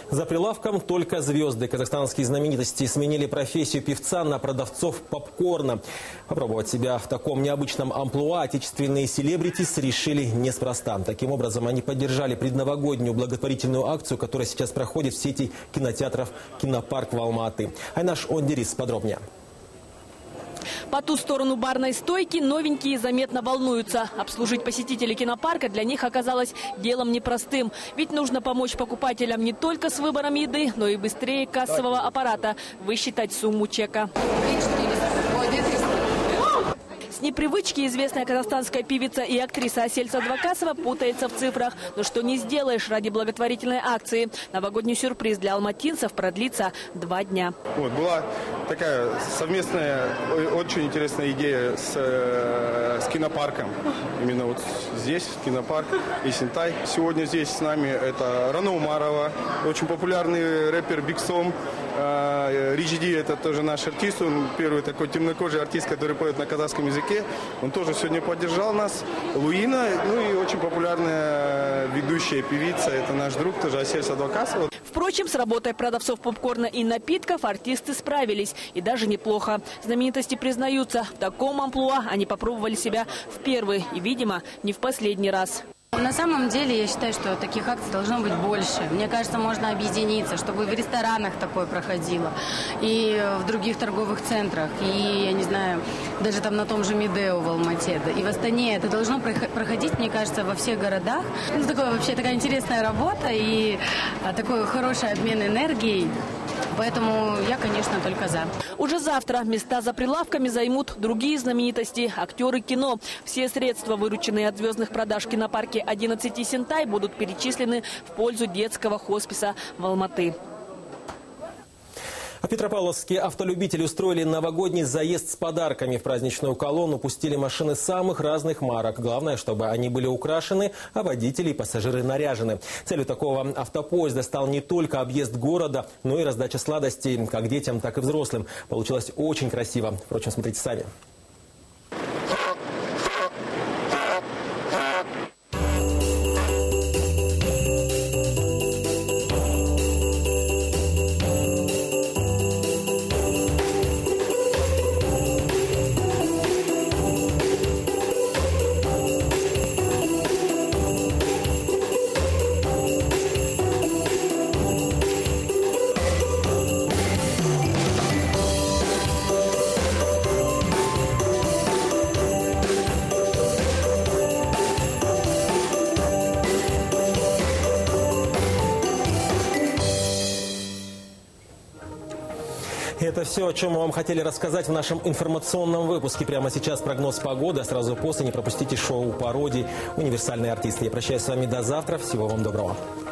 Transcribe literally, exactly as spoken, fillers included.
За прилавком только звезды. Казахстанские знаменитости сменили профессию певца на продавцов попкорна. Попробовать себя в таком необычном амплуа отечественные селебритис решили неспроста. Таким образом, они поддержали предновогоднюю благотворительную акцию, которая сейчас проходит в сети кинотеатров «Кинопарк» в Алма-Аты. Айнаш Ондерис подробнее. По ту сторону барной стойки новенькие заметно волнуются. Обслужить посетителей кинопарка для них оказалось делом непростым. Ведь нужно помочь покупателям не только с выбором еды, но и быстрее кассового аппарата высчитать сумму чека. С непривычки известная казахстанская певица и актриса Асель Садвакасова путается в цифрах. Но что не сделаешь ради благотворительной акции. Новогодний сюрприз для алматинцев продлится два дня. Вот, была такая совместная, очень интересная идея с, с кинопарком. Именно вот здесь, кинопарк и Синтай. Сегодня здесь с нами это Рано Умарова, очень популярный рэпер Биг Сом. Рич Ди — это тоже наш артист, он первый такой темнокожий артист, который поет на казахском языке. Он тоже сегодня поддержал нас. Луина, ну и очень популярная ведущая певица, это наш друг тоже Асель Садвакасова. Впрочем, с работой продавцов попкорна и напитков артисты справились. И даже неплохо. Знаменитости признаются, в таком амплуа они попробовали себя в первый и, видимо, не в последний раз. На самом деле, я считаю, что таких акций должно быть больше. Мне кажется, можно объединиться, чтобы в ресторанах такое проходило, и в других торговых центрах, и, я не знаю, даже там на том же Медео в Алмате, и в Астане. Это должно проходить, мне кажется, во всех городах. Ну, такое, вообще такая интересная работа и такой хороший обмен энергией. Поэтому я, конечно, только за. Уже завтра места за прилавками займут другие знаменитости – актеры кино. Все средства, вырученные от звездных продаж в кинопарке одиннадцать и Синтай, будут перечислены в пользу детского хосписа в Алматы. А в Петропавловске автолюбители устроили новогодний заезд с подарками. В праздничную колонну пустили машины самых разных марок. Главное, чтобы они были украшены, а водители и пассажиры наряжены. Целью такого автопоезда стал не только объезд города, но и раздача сладостей как детям, так и взрослым. Получилось очень красиво. Впрочем, смотрите сами. Это все, о чем мы вам хотели рассказать в нашем информационном выпуске. Прямо сейчас прогноз погоды, а сразу после не пропустите шоу пародий «Универсальные артисты». Я прощаюсь с вами до завтра. Всего вам доброго.